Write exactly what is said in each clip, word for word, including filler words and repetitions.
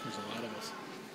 There's a lot of us.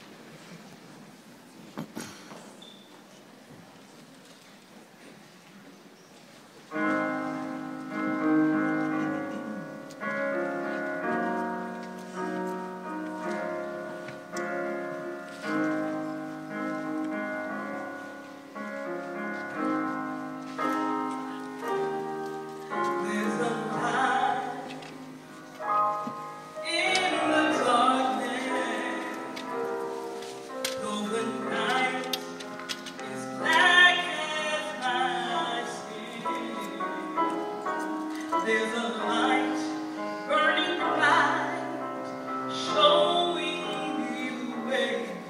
There's a light burning bright, showing me the way.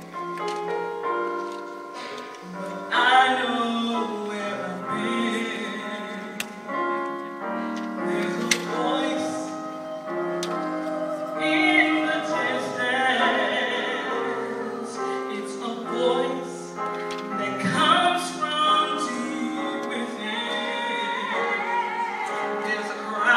But I know where I've been. There's a voice in the distance. It's a voice that comes from deep within. There's a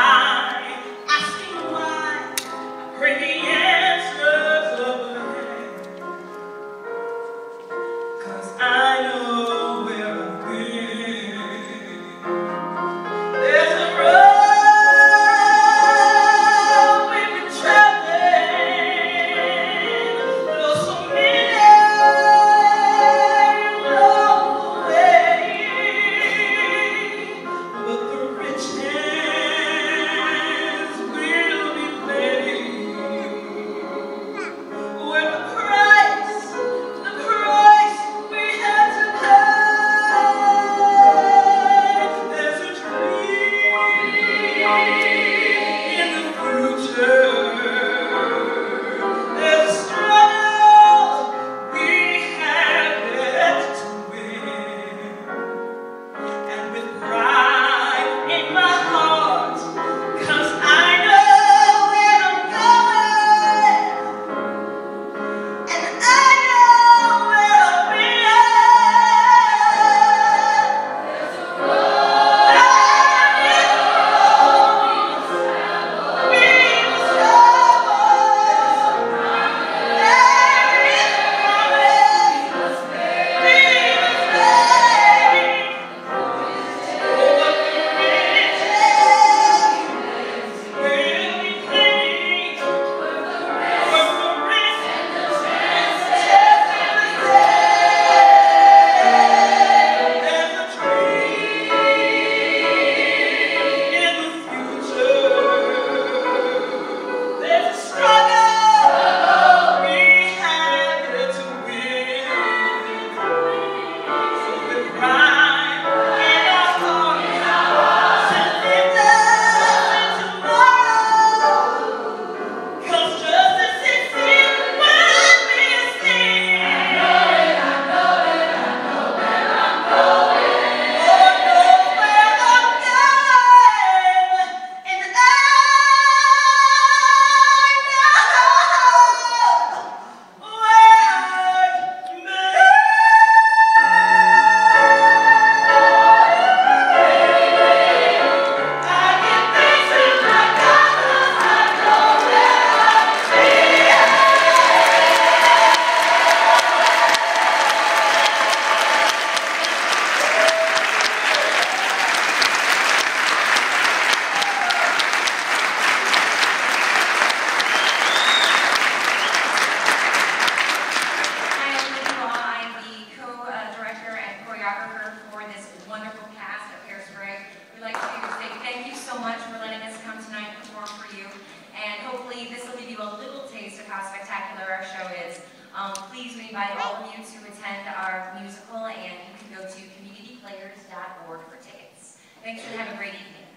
for this wonderful cast of Hairspray. We'd like to say thank you so much for letting us come tonight and perform for you. And hopefully this will give you a little taste of how spectacular our show is. Um, please, we invite all of you to attend our musical, and you can go to community players dot org for tickets. Thanks and have a great evening.